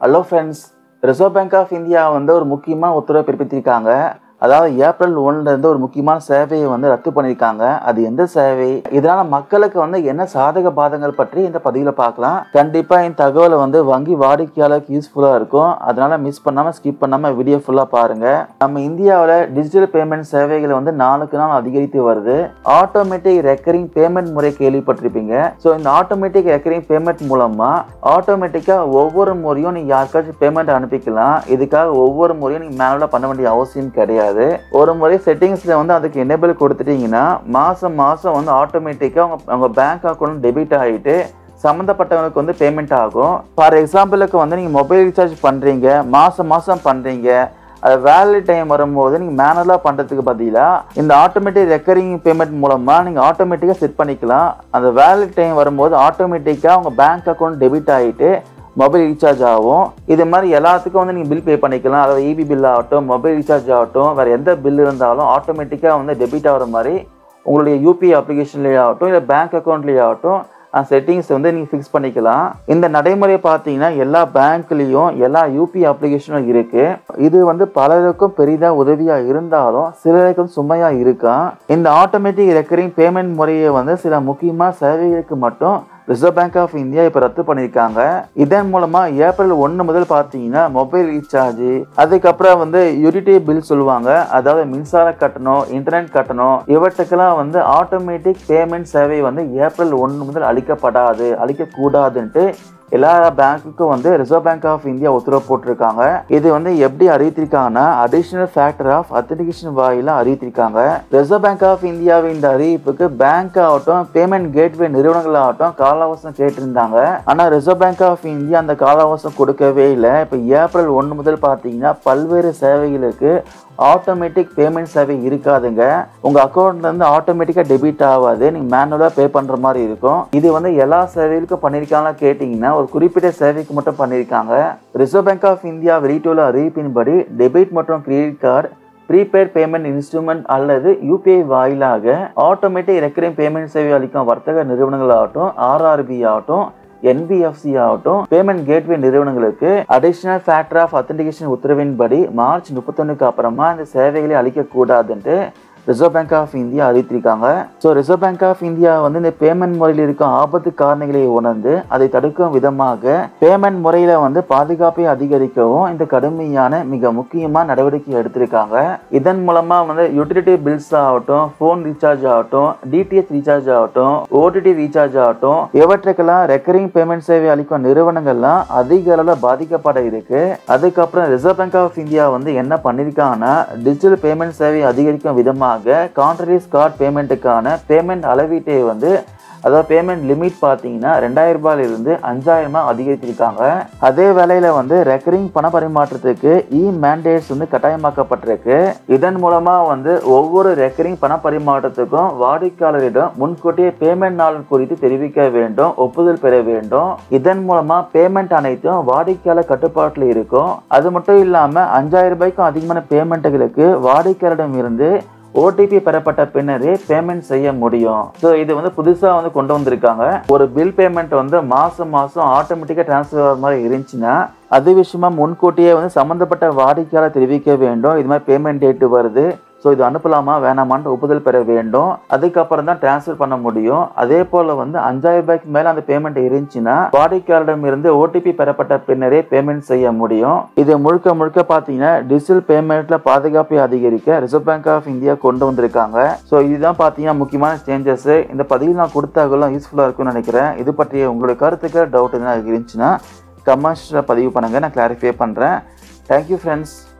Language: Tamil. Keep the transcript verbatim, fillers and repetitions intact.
Hello friends, Reserve Bank of India வந்து ஒரு முக்கியமான உத்தரவை பிறப்பித்திருக்காங்க. அதாவது ஏப்ரல் ஒன்றுல இருந்து ஒரு முக்கியமான சேவையை வந்து ரத்து பண்ணிருக்காங்க. அது எந்த சேவை, இதனால மக்களுக்கு வந்து என்ன சாதக பாதங்கள் பற்றி இந்த பதிவுல பார்க்கலாம். கண்டிப்பா இந்த தகவலை வந்து வங்கி வாடிக்கையாளருக்கு யூஸ்ஃபுல்லா இருக்கும். அதனால மிஸ் பண்ணாம ஸ்கிப் பண்ணாம வீடியோ ஃபுல்லா பாருங்க. நம்ம இந்தியாவில் டிஜிட்டல் பேமெண்ட் சேவைகள் வந்து நாளுக்கு நாள் அதிகரித்து வருது. ஆட்டோமேட்டிக் ரெக்கரிங் பேமெண்ட் முறை கேள்விப்பட்டிருப்பீங்க. ஸோ இந்த ஆட்டோமேட்டிக் ரெக்கரிங் பேமெண்ட் மூலமா ஆட்டோமேட்டிக்கா ஒவ்வொரு முறையும் நீங்க யாருக்காச்சும் பேமெண்ட் அனுப்பிக்கலாம். இதுக்காக ஒவ்வொரு முறையும் நீங்க மேனுவலா பண்ண வேண்டிய அவசியம் கிடையாது. ஒரு முறை செட்டிங்ஸ்ல வந்து அதுக்கு எனேபிள் கொடுத்துட்டீங்கன்னா மாசம் மாசம் வந்து ஆட்டோமேட்டிக்கா உங்க பேங்க் அக்கௌண்ட் டெபிட் ஆகிட்டு சம்மந்தப்பட்டவங்களுக்கு வந்து பேமெண்ட் ஆகும். ஃபார் எக்ஸாம்பிளுக்கு வந்து நீங்க மொபைல் ரீசார்ஜ் பண்றீங்க, மாசம் மாசம் பண்றீங்க, அது வேலிட் டைம் வரும்போது நீங்கள் மேனுவலாக பண்ணுறதுக்கு பதிலாக இந்த ஆட்டோமேட்டிக் ரெக்கரிங் பேமெண்ட் மூலமாக நீங்கள் ஆட்டோமேட்டிக்காக செட் பண்ணிக்கலாம். அந்த வேலிட் டைம் வரும்போது ஆட்டோமேட்டிக்காக உங்கள் பேங்க் அக்கௌண்ட் டெபிட் ஆகிட்டு மொபைல் ரீசார்ஜ் ஆகும். இது மாதிரி எல்லாத்துக்கும் வந்து நீங்கள் பில் பே பண்ணிக்கலாம். அதாவது இபி பில் ஆகட்டும், மொபைல் ரீசார்ஜ் ஆகட்டும், வேறு எந்த பில் இருந்தாலும் ஆட்டோமேட்டிக்காக வந்து டெபிட் ஆகிற மாதிரி உங்களுடைய யூபிஐ அப்ளிகேஷன்லேயே ஆகட்டும் இல்லை பேங்க் அக்கௌண்ட்லேயே ஆகட்டும் அந்த செட்டிங்ஸ் வந்து நீங்கள் ஃபிக்ஸ் பண்ணிக்கலாம். இந்த நடைமுறை பார்த்தீங்கன்னா எல்லா பேங்க்லேயும் எல்லா யூபிஐ அப்ளிகேஷனும் இருக்குது. இது வந்து பலருக்கும் பெரிதாக உதவியாக இருந்தாலும் சிலருக்கும் சுமையாக இருக்கும். இந்த ஆட்டோமேட்டிக் ரெக்கரிங் பேமெண்ட் முறையை வந்து சில முக்கியமான சேவைகளுக்கு மட்டும் ரிசர்வ் பேங்க் ஆஃப் இந்தியா இப்போ ரத்து பண்ணியிருக்காங்க. இதன் மூலமா ஏப்ரல் ஒன்று முதல் பார்த்தீங்கன்னா மொபைல் ரீசார்ஜ், அதுக்கப்புறம் வந்து யூட்டிலிட்டி பில் சொல்லுவாங்க, அதாவது மின்சார கட்டணம், இன்டர்நெட் கட்டணம், இவற்றுக்கெல்லாம் வந்து ஆட்டோமேட்டிக் பேமெண்ட் சேவை வந்து ஏப்ரல் ஒன்று முதல் அளிக்கப்படாது, அளிக்கக்கூடாதுன்ட்டு எல்லா பேங்க்குக்கும் வந்து ரிசர்வ் பேங்க் ஆஃப் இந்தியா உத்தரவு போட்டிருக்காங்க. இது வந்து எப்படி அறிவித்திருக்காங்கன்னா அடிஷனல் ஃபேக்டர் ஆஃப் அத்தன்டிகேஷன் வாயில அறிவித்திருக்காங்க. ரிசர்வ் பேங்க் ஆஃப் இந்தியாவின் இந்த அறிவிப்புக்கு பேங்க் ஆகட்டும் பேமெண்ட் கேட்வே நிறுவனங்கள் ஆகட்டும் கால அவகாசம் கேட்டிருந்தாங்க. ஆனா ரிசர்வ் பேங்க் ஆஃப் இந்தியா அந்த கால அவகாசம் கொடுக்கவே இல்லை. இப்போ ஏப்ரல் ஒன்று முதல் பார்த்தீங்கன்னா பல்வேறு சேவைகளுக்கு ஆட்டோமேட்டிக் பேமெண்ட் சேவை இருக்காதுங்க. உங்க அக்கௌண்ட்ல இருந்து ஆட்டோமேட்டிக்கா டெபிட் ஆகாது, நீங்க மேனுவலா பே பண்ற மாதிரி இருக்கும். இது வந்து எல்லா சேவைகளுக்கும் பண்ணிருக்காங்களா கேட்டீங்கன்னா ஒரு குறிப்பிட்ட சேவைக்கு மட்டும் பண்ணிருக்காங்க. ரிசர்வ் பேங்க் ஆஃப் இந்தியா வெளியிட்டுள்ள அறிவிப்பின்படி டெபிட் மற்றும் credit card, prepaid payment instrument அல்லது யூபிஐ வாயிலாக ஆட்டோமேட்டிக் ரெக்கரிங் பேமெண்ட் சேவை அளிக்கும் வர்த்தக நிறுவனங்கள் ஆகட்டும், ஆர்ஆர்பி ஆகட்டும், என்பிஎஃப்சி ஆகட்டும், பேமெண்ட் கேட்வே நிறுவனங்களுக்கு அடிஷனல் ஃபேக்டர் ஆஃப் அத்தன்டிகேஷன் உத்தரவின்படி மார்ச் முப்பத்தொன்னுக்கு அப்புறமா இந்த சேவைகளை அளிக்கக்கூடாதுன்ட்டு ரிசர்வ் பேங்க் ஆஃப் இந்தியா அறிவித்திருக்காங்க. So reserve bank of India வந்து இந்த பேமெண்ட் முறையில் இருக்கும் ஆபத்து காரணிகளை உணர்ந்து அதை தடுக்கும் விதமாக பேமெண்ட் முறையில வந்து பாதுகாப்பை அதிகரிக்கவும் இந்த கடுமையான மிக முக்கியமான நடவடிக்கை எடுத்திருக்காங்க. இதன் மூலமா வந்து யூட்டிலிட்டி பில்ஸ் ஆகட்டும், போன் ரீசார்ஜ் ஆகட்டும், டிடிஎச் ரீசார்ஜ் ஆகட்டும், ஓடிடி ரீசார்ஜ் ஆகட்டும், இவற்றுக்கெல்லாம் ரெக்கரிங் பேமெண்ட் சேவை அளிக்கும் நிறுவனங்கள்லாம் அதிக அளவில் பாதிக்கப்பட இருக்கு. அதுக்கப்புறம் ரிசர்வ் பேங்க் ஆஃப் இந்தியா வந்து என்ன பண்ணிருக்காங்கன்னா டிஜிட்டல் பேமெண்ட் சேவை அதிகரிக்கும் விதமாக கான்ட்ராக்ட் கார்டு பேமெண்ட்டுக்கான பேமெண்ட் அளவீட்டை வந்து அதாவது பேமெண்ட் லிமிட் பார்த்தீங்கன்னா ரெண்டாயிரம் ரூபாயில இருந்து அஞ்சாயிரமா அதிகரித்திருக்காங்க. அதே வேளையில வந்து ரெக்கரிங் பண பரிமாற்றத்துக்கு இ மேண்டேட்ஸ் வந்து கட்டாயமாக்கப்பட்டிருக்கு. இதன் மூலமா வந்து ஒவ்வொரு ரெக்கரிங் பண பரிமாற்றத்துக்கும் வாடிக்கையாளரிடம் முன்கூட்டியே பேமெண்ட் நாள் குறித்து தெரிவிக்க வேண்டும், ஒப்புதல் பெற வேண்டும். இதன் மூலமா பேமெண்ட் அனைத்தும் வாடிக்கையாளர் கட்டுப்பாட்டில் இருக்கும். அது மட்டும் இல்லாம அஞ்சாயிரம் ரூபாய்க்கும் அதிகமான பேமெண்ட்டுகளுக்கு வாடிக்கையாளரிடம் இருந்து ஓடிபி பெறப்பட்ட பின்னரே பேமெண்ட் செய்ய முடியும். ஸோ இது வந்து புதுசாக வந்து கொண்டு வந்திருக்காங்க. ஒரு பில் பேமெண்ட் வந்து மாதம் மாதம் ஆட்டோமேட்டிக்காக டிரான்ஸ்ஃபர் ஆகிற மாதிரி இருந்துச்சுன்னா அது விஷயமா முன்கூட்டியே வந்து சம்மந்தப்பட்ட வாடிக்கையாளர் தெரிவிக்க வேண்டும். இது மாதிரி பேமெண்ட் டேட்டு வருது, ஸோ இது அனுப்பலாமா வேணாமான்னு ஒப்புதல் பெற வேண்டும். அதுக்கப்புறம் தான் டிரான்ஸ்ஃபர் பண்ண முடியும். அதே போல் வந்து அஞ்சாயிரம் ரூபாய்க்கு மேலே அந்த பேமெண்ட் இருந்துச்சுன்னா வாடிக்கையாளரிடம் இருந்து ஓடிபி பெறப்பட்ட பின்னரே பேமெண்ட் செய்ய முடியும். இது முழுக்க முழுக்க பார்த்தீங்கன்னா டிஜிட்டல் பேமெண்ட்ல பாதுகாப்பை அதிகரிக்க ரிசர்வ் பேங்க் ஆஃப் இந்தியா கொண்டு வந்திருக்காங்க. ஸோ இதுதான் பார்த்தீங்கன்னா முக்கியமான சேஞ்சஸ். இந்த பதிவில் நான் கொடுத்தாலும் யூஸ்ஃபுல்லாக இருக்கும்னு நினைக்கிறேன். இது பற்றிய உங்களுடைய கருத்துக்கள் டவுட் எதுனா இருந்துச்சுன்னா கமெண்ட்ஸில் பதிவு பண்ணுங்க, நான் கிளாரிஃபை பண்ணுறேன். Thank you friends.